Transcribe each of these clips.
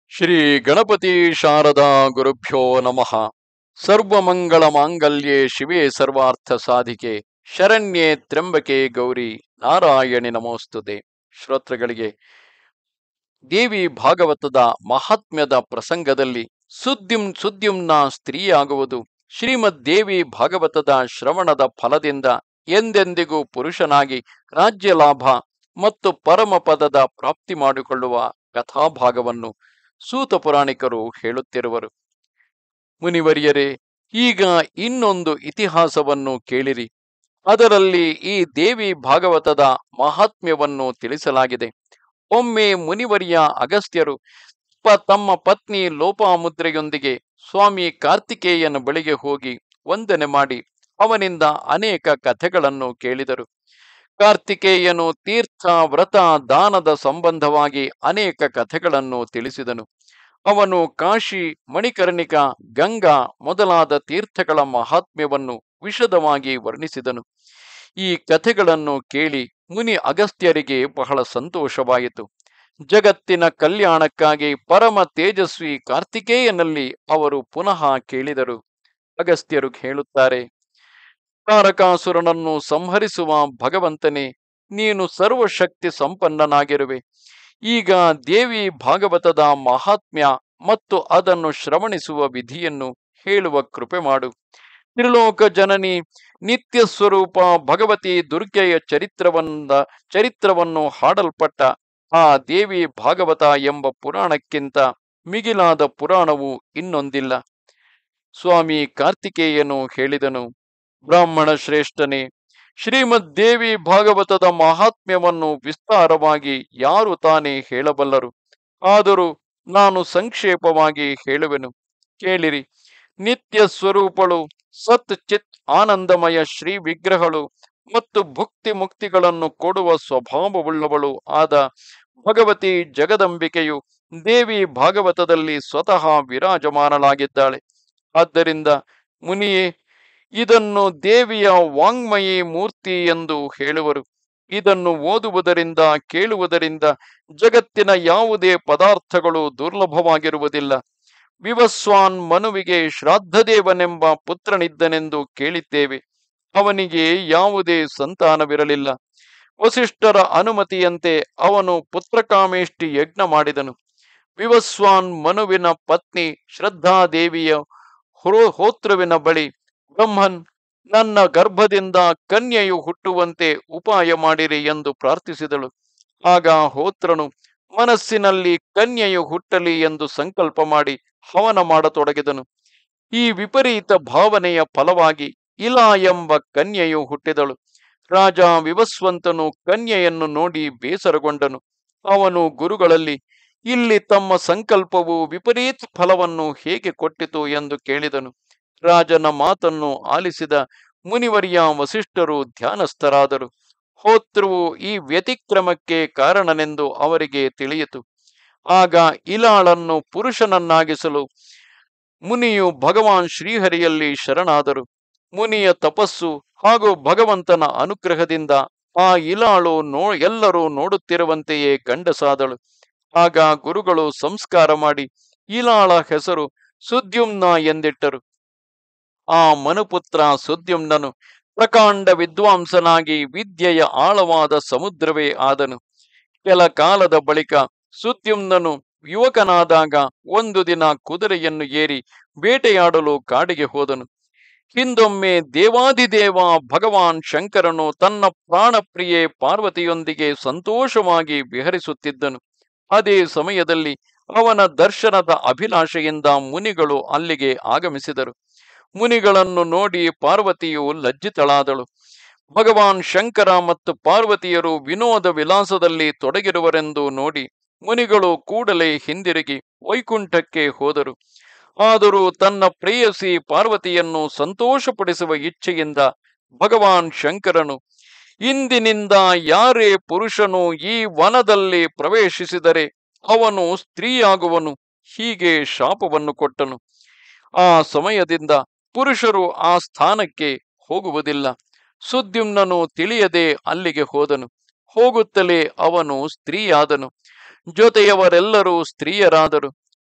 ಶ್ರೀ ಗಣಪತಿ ಶಾರದಾ ಗುರುಭ್ಯೋ ನಮಃ. ಸರ್ವಮಂಗಳ ಮಾಂಗಲ್ಯೆ ಶಿವೆ ಸರ್ವಾರ್ಥ ಸಾಧಿಕೆ ಶರಣ್ಯೆ ತ್ರ್ಯಂಬಕೆ ಗೌರಿ ನಾರಾಯಣಿ ನಮೋಸ್ತುತೆ. ಶ್ರೋತೃಗಳಿಗೆ ದೇವಿ ಭಾಗವತದ ಮಹಾತ್ಮ್ಯದ ಪ್ರಸಂಗದಲ್ಲಿ ಸುದ್ಯುಮ್ನ ಸ್ತ್ರೀಯಾಗುವುದು ಶ್ರೀಮದ್ ದೇವಿ ಭಾಗವತದ ಶ್ರವಣದ ಫಲದಿಂದ ಎಂದೆಂದಿಗೂ ಪುರುಷನಾಗಿ ರಾಜ್ಯ ಲಾಭ ಮತ್ತು ಪರಮ ಪದದ ಪ್ರಾಪ್ತಿ ಮಾಡಿಕೊಳ್ಳುವ ಕಥಾಭಾಗವನ್ನು ಸೂತ ಪುರಾಣಿಕರು ಹೇಳುತ್ತಿರುವರು. ಮುನಿವರಿಯರೇ, ಈಗ ಇನ್ನೊಂದು ಇತಿಹಾಸವನ್ನು ಕೇಳಿರಿ. ಅದರಲ್ಲಿ ಈ ದೇವಿ ಭಾಗವತದ ಮಹಾತ್ಮ್ಯವನ್ನು ತಿಳಿಸಲಾಗಿದೆ. ಒಮ್ಮೆ ಮುನಿವರಿಯ ಅಗಸ್ತ್ಯರು ತಮ್ಮ ಪತ್ನಿ ಲೋಪಾಮುದ್ರೆಯೊಂದಿಗೆ ಸ್ವಾಮಿ ಕಾರ್ತಿಕೇಯನ ಬಳಿಗೆ ಹೋಗಿ ವಂದನೆ ಮಾಡಿ ಅವನಿಂದ ಅನೇಕ ಕಥೆಗಳನ್ನು ಕೇಳಿದರು. ಕಾರ್ತಿಕೇಯನು ತೀರ್ಥ ವ್ರತ ದಾನದ ಸಂಬಂಧವಾಗಿ ಅನೇಕ ಕಥೆಗಳನ್ನು ತಿಳಿಸಿದನು. ಅವನು ಕಾಶಿ, ಮಣಿಕರ್ಣಿಕ, ಗಂಗಾ ಮೊದಲಾದ ತೀರ್ಥಗಳ ಮಹಾತ್ಮ್ಯವನ್ನು ವಿಶದವಾಗಿ ವರ್ಣಿಸಿದನು. ಈ ಕಥೆಗಳನ್ನು ಕೇಳಿ ಮುನಿ ಅಗಸ್ತ್ಯರಿಗೆ ಬಹಳ ಸಂತೋಷವಾಯಿತು. ಜಗತ್ತಿನ ಕಲ್ಯಾಣಕ್ಕಾಗಿ ಪರಮ ತೇಜಸ್ವಿ ಕಾರ್ತಿಕೇಯನಲ್ಲಿ ಅವರು ಪುನಃ ಕೇಳಿದರು. ಅಗಸ್ತ್ಯರು ಹೇಳುತ್ತಾರೆ, ತಾರಕಾಸುರನನ್ನು ಸಂಹರಿಸುವ ಭಗವಂತನೇ, ನೀನು ಸರ್ವಶಕ್ತಿ ಸಂಪನ್ನನಾಗಿರುವೆ. ಈಗ ದೇವಿ ಭಾಗವತದ ಮಹಾತ್ಮ್ಯ ಮತ್ತು ಅದನ್ನು ಶ್ರವಣಿಸುವ ವಿಧಿಯನ್ನು ಹೇಳುವ ಕೃಪೆ ಮಾಡು. ತ್ರಿಲೋಕ ಜನನಿ ನಿತ್ಯ ಸ್ವರೂಪ ಭಗವತಿ ದುರ್ಗೆಯ ಚರಿತ್ರವನ್ನು ಹಾಡಲ್ಪಟ್ಟ ಆ ದೇವಿ ಭಾಗವತ ಎಂಬ ಪುರಾಣಕ್ಕಿಂತ ಮಿಗಿಲಾದ ಪುರಾಣವು ಇನ್ನೊಂದಿಲ್ಲ. ಸ್ವಾಮಿ ಕಾರ್ತಿಕೇಯನು ಹೇಳಿದನು, ಬ್ರಾಹ್ಮಣ ಶ್ರೇಷ್ಠನೇ, ಶ್ರೀಮದ್ ದೇವಿ ಭಾಗವತದ ಮಹಾತ್ಮ್ಯವನ್ನು ವಿಸ್ತಾರವಾಗಿ ಯಾರು ತಾನೇ ಹೇಳಬಲ್ಲರು. ಆದರೂ ನಾನು ಸಂಕ್ಷೇಪವಾಗಿ ಹೇಳುವೆನು, ಕೇಳಿರಿ. ನಿತ್ಯ ಸ್ವರೂಪಳು, ಸತ್ ಚಿತ್ ಆನಂದಮಯ ಶ್ರೀ ವಿಗ್ರಹಗಳು ಮತ್ತು ಭುಕ್ತಿ ಮುಕ್ತಿಗಳನ್ನು ಕೊಡುವ ಸ್ವಭಾವವುಳ್ಳವಳು ಆದ ಭಗವತಿ ಜಗದಂಬಿಕೆಯು ದೇವಿ ಭಾಗವತದಲ್ಲಿ ಸ್ವತಃ ವಿರಾಜಮಾನಳಾಗಿದ್ದಾಳೆ. ಆದ್ದರಿಂದ ಮುನಿಯೇ, ಇದನ್ನು ದೇವಿಯ ವಾಂಗ್ಮಯಿ ಮೂರ್ತಿ ಎಂದು ಹೇಳುವರು. ಇದನ್ನು ಓದುವುದರಿಂದ ಕೇಳುವುದರಿಂದ ಜಗತ್ತಿನ ಯಾವುದೇ ಪದಾರ್ಥಗಳು ದುರ್ಲಭವಾಗಿರುವುದಿಲ್ಲ. ವಿವಸ್ವಾನ್ ಮನುವಿಗೆ ಶ್ರಾದ್ದದೇವನೆಂಬ ಪುತ್ರನಿದ್ದನೆಂದು ಕೇಳಿದ್ದೇವೆ. ಅವನಿಗೆ ಯಾವುದೇ ಸಂತಾನವಿರಲಿಲ್ಲ. ವಸಿಷ್ಠರ ಅನುಮತಿಯಂತೆ ಅವನು ಪುತ್ರಕಾಮೇಷ್ಟಿ ಯಜ್ಞ ಮಾಡಿದನು. ವಿವಸ್ವಾನ್ ಮನುವಿನ ಪತ್ನಿ ಶ್ರದ್ಧಾದೇವಿಯ ಹೋತೃವಿನ ಬಳಿ ಬ್ರಹ್ಮನ್, ನನ್ನ ಗರ್ಭದಿಂದ ಕನ್ಯೆಯು ಹುಟ್ಟುವಂತೆ ಉಪಾಯ ಮಾಡಿರಿ ಎಂದು ಪ್ರಾರ್ಥಿಸಿದಳು. ಆಗ ಹೋತ್ರನು ಮನಸ್ಸಿನಲ್ಲಿ ಕನ್ಯೆಯು ಹುಟ್ಟಲಿ ಎಂದು ಸಂಕಲ್ಪ ಮಾಡಿ ಹವನ ಮಾಡತೊಡಗಿದನು. ಈ ವಿಪರೀತ ಭಾವನೆಯ ಫಲವಾಗಿ ಇಲಾ ಎಂಬ ಕನ್ಯೆಯು ಹುಟ್ಟಿದಳು. ರಾಜ ವಿವಸ್ವಂತನು ಕನ್ಯೆಯನ್ನು ನೋಡಿ ಬೇಸರಗೊಂಡನು. ಅವನು ಗುರುಗಳಲ್ಲಿ ಇಲ್ಲಿ ತಮ್ಮ ಸಂಕಲ್ಪವು ವಿಪರೀತ ಫಲವನ್ನು ಹೇಗೆ ಕೊಟ್ಟಿತು ಎಂದು ಕೇಳಿದನು. ರಾಜನ ಮಾತನ್ನು ಆಲಿಸಿದ ಮುನಿವರ್ಯ ವಸಿಷ್ಠರು ಧ್ಯಾನಸ್ಥರಾದರು. ಹೋತೃವು ಈ ವ್ಯತಿಕ್ರಮಕ್ಕೆ ಕಾರಣನೆಂದು ಅವರಿಗೆ ತಿಳಿಯಿತು. ಆಗ ಇಲಾಳನ್ನು ಪುರುಷನನ್ನಾಗಿಸಲು ಮುನಿಯು ಭಗವಾನ್ ಶ್ರೀಹರಿಯಲ್ಲಿ ಶರಣಾದರು. ಮುನಿಯ ತಪಸ್ಸು ಹಾಗೂ ಭಗವಂತನ ಅನುಗ್ರಹದಿಂದ ಆ ಇಲಾಳು ಎಲ್ಲರೂ ನೋಡುತ್ತಿರುವಂತೆಯೇ ಗಂಡಸಾದಳು. ಆಗ ಗುರುಗಳು ಸಂಸ್ಕಾರ ಮಾಡಿ ಇಲಾಳ ಹೆಸರು ಸುದ್ಯುಮ್ನ ಎಂದಿಟ್ಟರು. ಆ ಮನುಪುತ್ರ ಸುದ್ಯುಮ್ನನು ಪ್ರಕಾಂಡ ವಿದ್ವಾಂಸನಾಗಿ ವಿದ್ಯೆಯ ಆಳವಾದ ಸಮುದ್ರವೇ ಆದನು. ಕೆಲ ಕಾಲದ ಬಳಿಕ ಸುದ್ಯುಮ್ನನು ಯುವಕನಾದಾಗ ಒಂದು ದಿನ ಕುದುರೆಯನ್ನು ಏರಿ ಬೇಟೆಯಾಡಲು ಕಾಡಿಗೆ ಹೋದನು. ಹಿಂದೊಮ್ಮೆ ದೇವಾದಿದೇವ ಭಗವಾನ್ ಶಂಕರನು ತನ್ನ ಪ್ರಾಣಪ್ರಿಯೆ ಪಾರ್ವತಿಯೊಂದಿಗೆ ಸಂತೋಷವಾಗಿ ವಿಹರಿಸುತ್ತಿದ್ದನು. ಅದೇ ಸಮಯದಲ್ಲಿ ಅವನ ದರ್ಶನದ ಅಭಿಲಾಷೆಯಿಂದ ಮುನಿಗಳು ಅಲ್ಲಿಗೆ ಆಗಮಿಸಿದರು. ಮುನಿಗಳನ್ನು ನೋಡಿ ಪಾರ್ವತಿಯು ಲಜ್ಜಿತಳಾದಳು. ಭಗವಾನ್ ಶಂಕರ ಮತ್ತು ಪಾರ್ವತಿಯರು ವಿನೋದ ವಿಲಾಸದಲ್ಲಿ ತೊಡಗಿರುವರೆಂದು ನೋಡಿ ಮುನಿಗಳು ಕೂಡಲೇ ಹಿಂದಿರುಗಿ ವೈಕುಂಠಕ್ಕೆ ಹೋದರು. ಆದರೂ ತನ್ನ ಪ್ರೇಯಸಿ ಪಾರ್ವತಿಯನ್ನು ಸಂತೋಷಪಡಿಸುವ ಇಚ್ಛೆಯಿಂದ ಭಗವಾನ್ ಶಂಕರನು, ಇಂದಿನಿಂದ ಯಾರೇ ಪುರುಷನು ಈ ವನದಲ್ಲಿ ಪ್ರವೇಶಿಸಿದರೆ ಅವನು ಸ್ತ್ರೀಯಾಗುವನು, ಹೀಗೆ ಶಾಪವನ್ನು ಕೊಟ್ಟನು. ಆ ಸಮಯದಿಂದ ಪುರುಷರು ಆ ಸ್ಥಾನಕ್ಕೆ ಹೋಗುವುದಿಲ್ಲ. ಸುದ್ಯುಮ್ನನು ತಿಳಿಯದೆ ಅಲ್ಲಿಗೆ ಹೋದನು. ಹೋಗುತ್ತಲೇ ಅವನು ಸ್ತ್ರೀಯಾದನು. ಜೊತೆಯವರೆಲ್ಲರೂ ಸ್ತ್ರೀಯರಾದರು.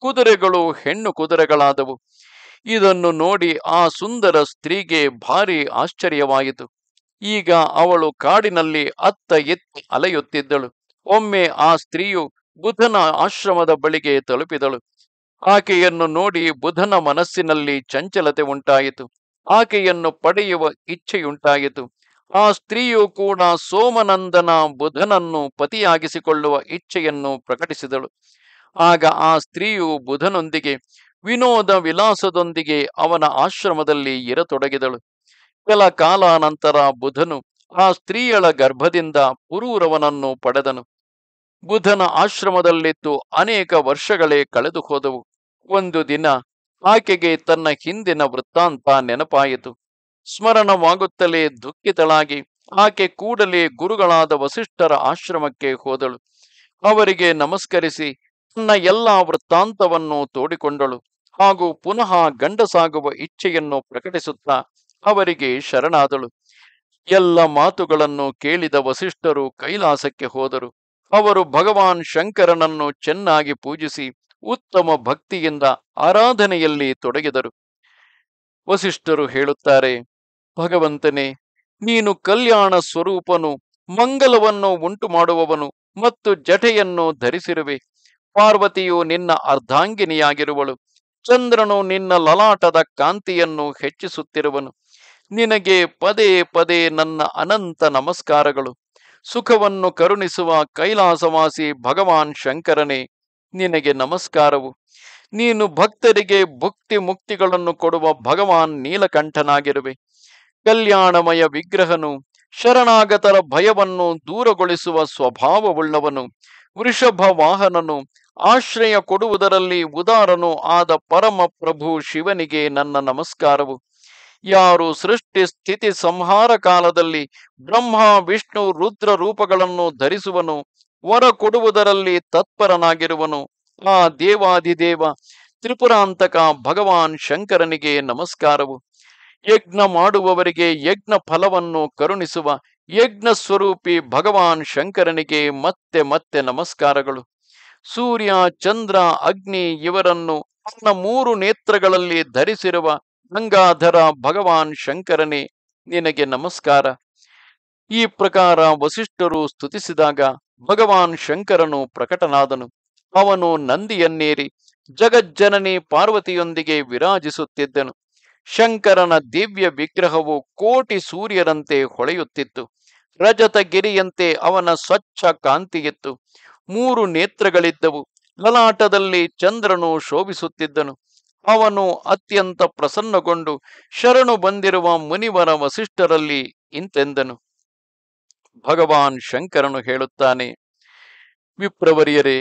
ಕುದುರೆಗಳು ಹೆಣ್ಣು ಕುದುರೆಗಳಾದವು. ಇದನ್ನು ನೋಡಿ ಆ ಸುಂದರ ಸ್ತ್ರೀಗೆ ಭಾರಿ ಆಶ್ಚರ್ಯವಾಯಿತು. ಈಗ ಅವಳು ಕಾಡಿನಲ್ಲಿ ಅತ್ತ ಎತ್ತಿ ಅಲೆಯುತ್ತಿದ್ದಳು. ಒಮ್ಮೆ ಆ ಸ್ತ್ರೀಯು ಬುಧನ ಆಶ್ರಮದ ಬಳಿಗೆ ತಲುಪಿದಳು. ಆಕೆಯನ್ನು ನೋಡಿ ಬುಧನ ಮನಸ್ಸಿನಲ್ಲಿ ಚಂಚಲತೆ ಉಂಟಾಯಿತು. ಆಕೆಯನ್ನು ಪಡೆಯುವ ಇಚ್ಛೆಯುಂಟಾಯಿತು. ಆ ಸ್ತ್ರೀಯು ಕೂಡ ಸೋಮನಂದನ ಬುಧನನ್ನು ಪತಿಯಾಗಿಸಿಕೊಳ್ಳುವ ಇಚ್ಛೆಯನ್ನು ಪ್ರಕಟಿಸಿದಳು. ಆಗ ಆ ಸ್ತ್ರೀಯು ಬುಧನೊಂದಿಗೆ ವಿನೋದ ವಿಲಾಸದೊಂದಿಗೆ ಅವನ ಆಶ್ರಮದಲ್ಲಿ ಇರತೊಡಗಿದಳು. ಕೆಲ ಕಾಲಾನಂತರ ಬುಧನು ಆ ಸ್ತ್ರೀಯಳ ಗರ್ಭದಿಂದ ಪುರೂರವನನ್ನು ಪಡೆದನು. ಬುಧನ ಆಶ್ರಮದಲ್ಲಿದ್ದು ಅನೇಕ ವರ್ಷಗಳೇ ಕಳೆದು ಹೋದವು. ಒಂದು ದಿನ ಆಕೆಗೆ ತನ್ನ ಹಿಂದಿನ ವೃತ್ತಾಂತ ನೆನಪಾಯಿತು. ಸ್ಮರಣವಾಗುತ್ತಲೇ ದುಃಖಿತಳಾಗಿ ಆಕೆ ಕೂಡಲೇ ಗುರುಗಳಾದ ವಸಿಷ್ಠರ ಆಶ್ರಮಕ್ಕೆ ಹೋದಳು. ಅವರಿಗೆ ನಮಸ್ಕರಿಸಿ ತನ್ನ ಎಲ್ಲಾ ವೃತ್ತಾಂತವನ್ನು ತೋಡಿಕೊಂಡಳು. ಹಾಗೂ ಪುನಃ ಗಂಡಸಾಗುವ ಇಚ್ಛೆಯನ್ನು ಪ್ರಕಟಿಸುತ್ತಾ ಅವರಿಗೆ ಶರಣಾದಳು. ಎಲ್ಲ ಮಾತುಗಳನ್ನು ಕೇಳಿದ ವಸಿಷ್ಠರು ಕೈಲಾಸಕ್ಕೆ ಹೋದರು. ಅವರು ಭಗವಾನ್ ಶಂಕರನನ್ನು ಚೆನ್ನಾಗಿ ಪೂಜಿಸಿ ಉತ್ತಮ ಭಕ್ತಿಯಿಂದ ಆರಾಧನೆಯಲ್ಲಿ ತೊಡಗಿದರು. ವಸಿಷ್ಠರು ಹೇಳುತ್ತಾರೆ, ಭಗವಂತನೇ, ನೀನು ಕಲ್ಯಾಣ ಸ್ವರೂಪನು, ಮಂಗಲವನ್ನು ಉಂಟು ಮಾಡುವವನು ಮತ್ತು ಜಟೆಯನ್ನು ಧರಿಸಿರುವೆ. ಪಾರ್ವತಿಯು ನಿನ್ನ ಅರ್ಧಾಂಗಿನಿಯಾಗಿರುವಳು. ಚಂದ್ರನು ನಿನ್ನ ಲಲಾಟದ ಕಾಂತಿಯನ್ನು ಹೆಚ್ಚಿಸುತ್ತಿರುವನು. ನಿನಗೆ ಪದೇ ಪದೇ ನನ್ನ ಅನಂತ ನಮಸ್ಕಾರಗಳು. ಸುಖವನ್ನು ಕರುಣಿಸುವ ಕೈಲಾಸವಾಸಿ ಭಗವಾನ್ ಶಂಕರನೇ, ನಿನಗೆ ನಮಸ್ಕಾರವು. ನೀನು ಭಕ್ತರಿಗೆ ಭುಕ್ತಿ ಮುಕ್ತಿಗಳನ್ನು ಕೊಡುವ ಭಗವಾನ್ ನೀಲಕಂಠನಾಗಿರುವೆ. ಕಲ್ಯಾಣಮಯ ವಿಗ್ರಹನು, ಶರಣಾಗತರ ಭಯವನ್ನು ದೂರಗೊಳಿಸುವ ಸ್ವಭಾವವುಳ್ಳವನು, ವೃಷಭ ವಾಹನನು, ಆಶ್ರಯ ಕೊಡುವುದರಲ್ಲಿ ಉದಾರನು ಆದ ಪರಮ ಪ್ರಭು ಶಿವನಿಗೆ ನನ್ನ ನಮಸ್ಕಾರವು. ಯಾರು ಸೃಷ್ಟಿ ಸ್ಥಿತಿ ಸಂಹಾರ ಕಾಲದಲ್ಲಿ ಬ್ರಹ್ಮ ವಿಷ್ಣು ರುದ್ರ ರೂಪಗಳನ್ನು ಧರಿಸುವನು, ವರ ಕೊಡುವುದರಲ್ಲಿ ತತ್ಪರನಾಗಿರುವನು, ಆ ದೇವಾಧಿದೇವ ತ್ರಿಪುರಾಂತಕ ಭಗವಾನ್ ಶಂಕರನಿಗೆ ನಮಸ್ಕಾರವು. ಯಜ್ಞ ಮಾಡುವವರಿಗೆ ಯಜ್ಞ ಫಲವನ್ನು ಕರುಣಿಸುವ ಯಜ್ಞ ಸ್ವರೂಪಿ ಭಗವಾನ್ ಶಂಕರನಿಗೆ ಮತ್ತೆ ಮತ್ತೆ ನಮಸ್ಕಾರಗಳು. ಸೂರ್ಯ ಚಂದ್ರ ಅಗ್ನಿ ಇವರನ್ನು ತನ್ನ 3 ನೇತ್ರಗಳಲ್ಲಿ ಧರಿಸಿರುವ ಗಂಗಾಧರ ಭಗವಾನ್ ಶಂಕರನೇ, ನಿನಗೆ ನಮಸ್ಕಾರ. ಈ ಪ್ರಕಾರ ವಸಿಷ್ಠರು ಸ್ತುತಿಸಿದಾಗ ಭಗವಾನ್ ಶಂಕರನು ಪ್ರಕಟನಾದನು. ಅವನು ನಂದಿಯನ್ನೇರಿ ಜಗಜ್ಜನನಿ ಪಾರ್ವತಿಯೊಂದಿಗೆ ವಿರಾಜಿಸುತ್ತಿದ್ದನು. ಶಂಕರನ ದಿವ್ಯ ವಿಗ್ರಹವು ಕೋಟಿ ಸೂರ್ಯರಂತೆ ಹೊಳೆಯುತ್ತಿತ್ತು. ರಜತಗಿರಿಯಂತೆ ಅವನ ಸ್ವಚ್ಛ ಕಾಂತಿಯಿತ್ತು. 3 ನೇತ್ರಗಳಿದ್ದವು. ಲಲಾಟದಲ್ಲಿ ಚಂದ್ರನು ಶೋಭಿಸುತ್ತಿದ್ದನು. ಅವನು ಅತ್ಯಂತ ಪ್ರಸನ್ನಗೊಂಡು ಶರಣು ಬಂದಿರುವ ಮುನಿವರ ವಸಿಷ್ಠರಲ್ಲಿ ಇಂತೆಂದನು. ಭಗವಾನ್ ಶಂಕರನು ಹೇಳುತ್ತಾನೆ, ವಿಪ್ರವರಿಯರೇ,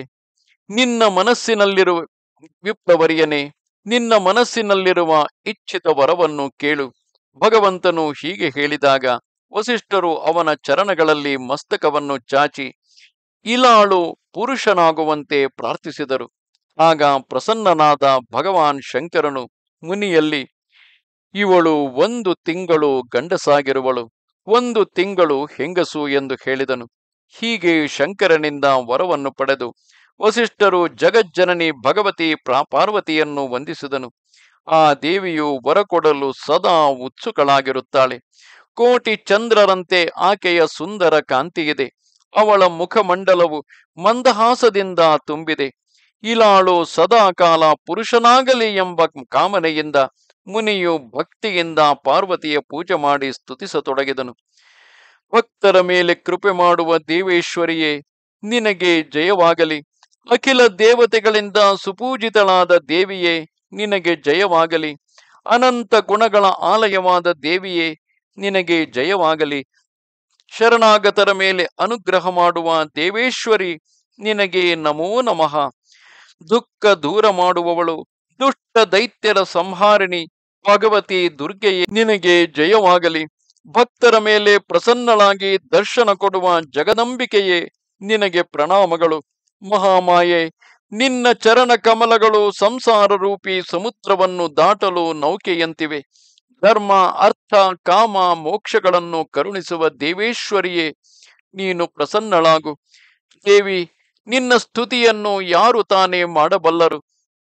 ನಿನ್ನ ಮನಸ್ಸಿನಲ್ಲಿರುವ ಇಚ್ಛಿತ ವರವನ್ನು ಕೇಳು. ಭಗವಂತನು ಹೀಗೆ ಹೇಳಿದಾಗ ವಸಿಷ್ಠರು ಅವನ ಚರಣಗಳಲ್ಲಿ ಮಸ್ತಕವನ್ನು ಚಾಚಿ ಇಲಾಳು ಪುರುಷನಾಗುವಂತೆ ಪ್ರಾರ್ಥಿಸಿದರು. ಆಗ ಪ್ರಸನ್ನನಾದ ಭಗವಾನ್ ಶಂಕರನು ಮುನಿಯಲ್ಲಿ, ಇವಳು 1 ತಿಂಗಳು ಗಂಡಸಾಗಿರುವಳು, 1 ತಿಂಗಳು ಹೆಂಗಸು ಎಂದು ಹೇಳಿದನು. ಹೀಗೆ ಶಂಕರನಿಂದ ವರವನ್ನು ಪಡೆದು ವಸಿಷ್ಠರು ಜಗಜ್ಜನನಿ ಭಗವತಿ ಪಾರ್ವತಿಯನ್ನು ವಂದಿಸಿದನು. ಆ ದೇವಿಯು ವರ ಕೊಡಲು ಸದಾ ಉತ್ಸುಕಳಾಗಿರುತ್ತಾಳೆ. ಕೋಟಿ ಚಂದ್ರರಂತೆ ಆಕೆಯ ಸುಂದರ ಕಾಂತಿಯಿದೆ. ಅವಳ ಮುಖಮಂಡಲವು ಮಂದಹಾಸದಿಂದ ತುಂಬಿದೆ. ಇಲಾಳು ಸದಾಕಾಲ ಪುರುಷನಾಗಲಿ ಎಂಬ ಕಾಮನೆಯಿಂದ ಮುನಿಯು ಭಕ್ತಿಯಿಂದ ಪಾರ್ವತಿಯ ಪೂಜೆ ಮಾಡಿ ಸ್ತುತಿಸತೊಡಗಿದನು. ಭಕ್ತರ ಮೇಲೆ ಕೃಪೆ ಮಾಡುವ ದೇವೇಶ್ವರಿಯೇ, ನಿನಗೆ ಜಯವಾಗಲಿ. ಅಖಿಲ ದೇವತೆಗಳಿಂದ ಸುಪೂಜಿತಳಾದ ದೇವಿಯೇ, ನಿನಗೆ ಜಯವಾಗಲಿ. ಅನಂತ ಗುಣಗಳ ಆಲಯವಾದ ದೇವಿಯೇ, ನಿನಗೆ ಜಯವಾಗಲಿ. ಶರಣಾಗತರ ಮೇಲೆ ಅನುಗ್ರಹ ಮಾಡುವ ದೇವೇಶ್ವರಿ, ನಿನಗೆ ನಮೋ ನಮಃ. ದುಃಖ ದೂರ ಮಾಡುವವಳು, ದುಷ್ಟ ದೈತ್ಯರ ಸಂಹಾರಿಣಿ ಭಗವತಿ ದುರ್ಗೆಯೇ, ನಿನಗೆ ಜಯವಾಗಲಿ. ಭಕ್ತರ ಮೇಲೆ ಪ್ರಸನ್ನಳಾಗಿ ದರ್ಶನ ಕೊಡುವ ಜಗದಂಬಿಕೆಯೇ, ನಿನಗೆ ಪ್ರಣಾಮಗಳು. ಮಹಾಮಾಯೆ, ನಿನ್ನ ಚರಣ ಕಮಲಗಳು ಸಂಸಾರ ರೂಪಿ ಸಮುದ್ರವನ್ನು ದಾಟಲು ನೌಕೆಯಂತಿವೆ. ಧರ್ಮ ಅರ್ಥ ಕಾಮ ಮೋಕ್ಷಗಳನ್ನು ಕರುಣಿಸುವ ದೇವೇಶ್ವರಿಯೇ, ನೀನು ಪ್ರಸನ್ನಳಾಗು. ದೇವಿ, ನಿನ್ನ ಸ್ತುತಿಯನ್ನು ಯಾರು ತಾನೇ ಮಾಡಬಲ್ಲರು?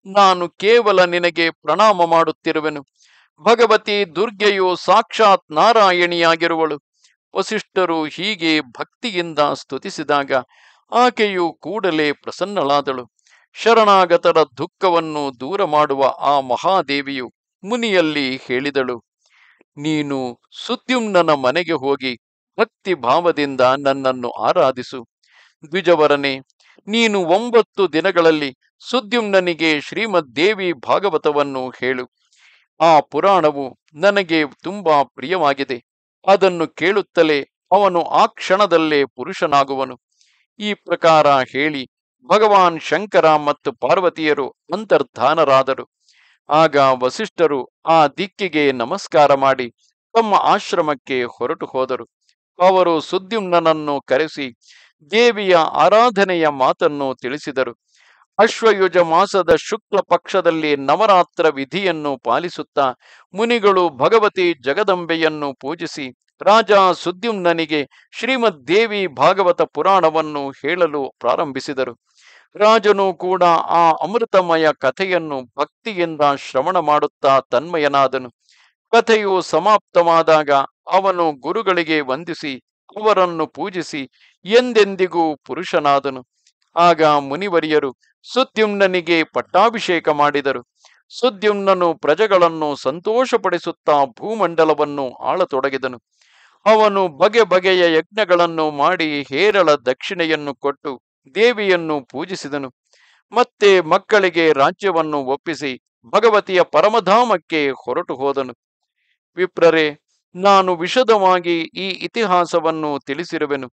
ನಾನು ಕೇವಲ ನಿನಗೆ ಪ್ರಣಾಮ ಮಾಡುತ್ತಿರುವೆನು. ಭಗವತಿ ದುರ್ಗೆಯು ಸಾಕ್ಷಾತ್ ನಾರಾಯಣಿಯಾಗಿರುವಳು. ವಸಿಷ್ಠರು ಹೀಗೆ ಭಕ್ತಿಯಿಂದ ಸ್ತುತಿಸಿದಾಗ ಆಕೆಯು ಕೂಡಲೇ ಪ್ರಸನ್ನಳಾದಳು. ಶರಣಾಗತರ ದುಃಖವನ್ನು ದೂರ ಮಾಡುವ ಆ ಮಹಾದೇವಿಯು ಮುನಿಯಲ್ಲಿ ಹೇಳಿದಳು, ನೀನು ಸುದ್ಯುಮ್ನನ ಮನೆಗೆ ಹೋಗಿ ಭಕ್ತಿ ಭಾವದಿಂದ ನನ್ನನ್ನು ಆರಾಧಿಸು. ದ್ವಿಜವರನೇ, ನೀನು 9 ದಿನಗಳಲ್ಲಿ ಸುದ್ಯುಮ್ನನಿಗೆ ಶ್ರೀಮದ್ ದೇವಿ ಭಾಗವತವನ್ನು ಹೇಳು. ಆ ಪುರಾಣವು ನನಗೆ ತುಂಬಾ ಪ್ರಿಯವಾಗಿದೆ. ಅದನ್ನು ಕೇಳುತ್ತಲೇ ಅವನು ಆ ಕ್ಷಣದಲ್ಲೇ ಪುರುಷನಾಗುವನು. ಈ ಪ್ರಕಾರ ಹೇಳಿ ಭಗವಾನ್ ಶಂಕರ ಮತ್ತು ಪಾರ್ವತಿಯರು ಅಂತರ್ಧಾನರಾದರು. ಆಗ ವಸಿಷ್ಠರು ಆ ದಿಕ್ಕಿಗೆ ನಮಸ್ಕಾರ ಮಾಡಿ ತಮ್ಮ ಆಶ್ರಮಕ್ಕೆ ಹೊರಟು ಹೋದರು. ಅವರು ಸುದ್ಯುಮ್ನನನ್ನು ಕರೆಸಿ ದೇವಿಯ ಆರಾಧನೆಯ ಮಾತನ್ನು ತಿಳಿಸಿದರು. ಅಶ್ವಯುಜ ಮಾಸದ ಶುಕ್ಲ ಪಕ್ಷದಲ್ಲಿ ನವರಾತ್ರ ವಿಧಿಯನ್ನು ಪಾಲಿಸುತ್ತಾ ಮುನಿಗಳು ಭಗವತಿ ಜಗದಂಬೆಯನ್ನು ಪೂಜಿಸಿ ರಾಜ ಸುದ್ಯುಮ್ನನಿಗೆ ಶ್ರೀಮದ್ ದೇವಿ ಭಾಗವತ ಪುರಾಣವನ್ನು ಹೇಳಲು ಪ್ರಾರಂಭಿಸಿದರು. ರಾಜನು ಕೂಡ ಆ ಅಮೃತಮಯ ಕಥೆಯನ್ನು ಭಕ್ತಿಯಿಂದ ಶ್ರವಣ ಮಾಡುತ್ತಾ ತನ್ಮಯನಾದನು. ಕಥೆಯು ಸಮಾಪ್ತವಾದಾಗ ಅವನು ಗುರುಗಳಿಗೆ ವಂದಿಸಿ ಅವರನ್ನು ಪೂಜಿಸಿ ಎಂದೆಂದಿಗೂ ಪುರುಷನಾದನು. ಆಗ ಮುನಿವರಿಯರು ಸುದ್ಯುಮ್ನನಿಗೆ ಪಟ್ಟಾಭಿಷೇಕ ಮಾಡಿದರು. ಸುದ್ಯುಮ್ನನು ಪ್ರಜೆಗಳನ್ನು ಸಂತೋಷಪಡಿಸುತ್ತಾ ಭೂಮಂಡಲವನ್ನು ಆಳತೊಡಗಿದನು. ಅವನು ಬಗೆ ಬಗೆಯ ಯಜ್ಞಗಳನ್ನು ಮಾಡಿ ಹೇರಳ ದಕ್ಷಿಣೆಯನ್ನು ಕೊಟ್ಟು ದೇವಿಯನ್ನು ಪೂಜಿಸಿದನು. ಮತ್ತೆ ಮಕ್ಕಳಿಗೆ ರಾಜ್ಯವನ್ನು ಒಪ್ಪಿಸಿ ಭಗವತಿಯ ಪರಮಧಾಮಕ್ಕೆ ಹೊರಟು ಹೋದನು. ವಿಪ್ರರೇ, ನಾನು ವಿಶದವಾಗಿ ಈ ಇತಿಹಾಸವನ್ನು ತಿಳಿಸಿರುವೆನು.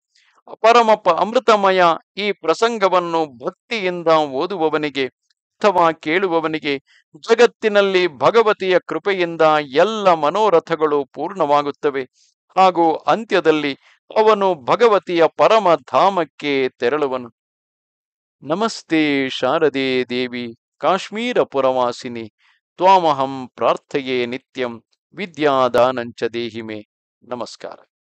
ಅಮೃತಮಯ ಈ ಪ್ರಸಂಗವನ್ನು ಭಕ್ತಿಯಿಂದ ಓದುವವನಿಗೆ ಅಥವಾ ಕೇಳುವವನಿಗೆ ಜಗತ್ತಿನಲ್ಲಿ ಭಗವತಿಯ ಕೃಪೆಯಿಂದ ಎಲ್ಲ ಮನೋರಥಗಳು ಪೂರ್ಣವಾಗುತ್ತವೆ. ಹಾಗೂ ಅಂತ್ಯದಲ್ಲಿ ಅವನು ಭಗವತಿಯ ಪರಮಧಾಮಕ್ಕೆ ತೆರಳುವನು. ನಮಸ್ತೆ ಶಾರದೆ ದೇವಿ ಕಾಶ್ಮೀರ ಪುರವಾಸಿನಿ. ತ್ವಾಮಹಂ ಪ್ರಾರ್ಥಯೇ ನಿತ್ಯಂ ವಿದ್ಯಾದಾನಂಚ ದೇಹಿಮೆ. ನಮಸ್ಕಾರ.